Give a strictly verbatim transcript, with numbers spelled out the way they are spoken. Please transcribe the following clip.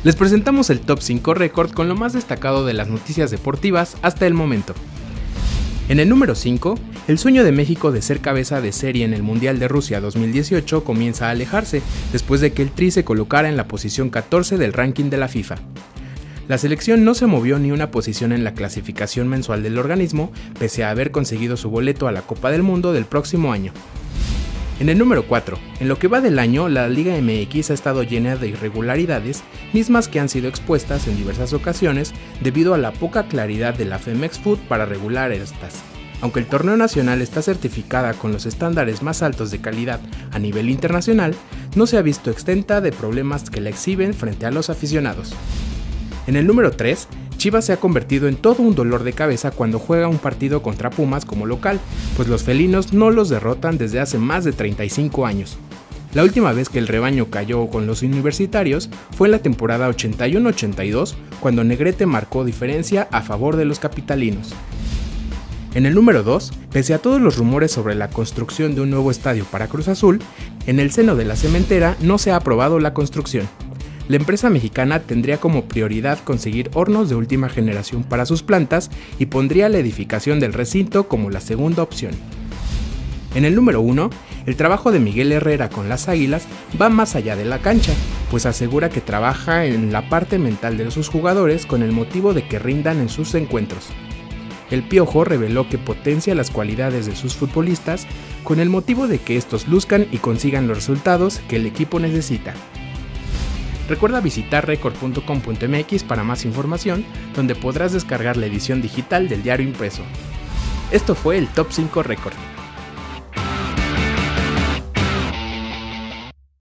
Les presentamos el Top cinco Record con lo más destacado de las noticias deportivas hasta el momento. En el número cinco, el sueño de México de ser cabeza de serie en el Mundial de Rusia dos mil dieciocho comienza a alejarse después de que el Tri se colocara en la posición catorce del ranking de la FIFA. La selección no se movió ni una posición en la clasificación mensual del organismo, pese a haber conseguido su boleto a la Copa del Mundo del próximo año. En el número cuatro, en lo que va del año, la Liga M X ha estado llena de irregularidades, mismas que han sido expuestas en diversas ocasiones debido a la poca claridad de la Femex Foot para regular estas. Aunque el torneo nacional está certificada con los estándares más altos de calidad a nivel internacional, no se ha visto exenta de problemas que la exhiben frente a los aficionados. En el número tres, Chivas se ha convertido en todo un dolor de cabeza cuando juega un partido contra Pumas como local, pues los felinos no los derrotan desde hace más de treinta y cinco años. La última vez que el rebaño cayó con los universitarios fue en la temporada ochenta y uno ochenta y dos, cuando Negrete marcó diferencia a favor de los capitalinos. En el número dos, pese a todos los rumores sobre la construcción de un nuevo estadio para Cruz Azul, en el seno de la cementera no se ha aprobado la construcción. La empresa mexicana tendría como prioridad conseguir hornos de última generación para sus plantas y pondría la edificación del recinto como la segunda opción. En el número uno, el trabajo de Miguel Herrera con las Águilas va más allá de la cancha, pues asegura que trabaja en la parte mental de sus jugadores con el motivo de que rindan en sus encuentros. El Piojo reveló que potencia las cualidades de sus futbolistas con el motivo de que estos luzcan y consigan los resultados que el equipo necesita. Recuerda visitar record punto com punto m x para más información, donde podrás descargar la edición digital del diario impreso. Esto fue el Top cinco Record.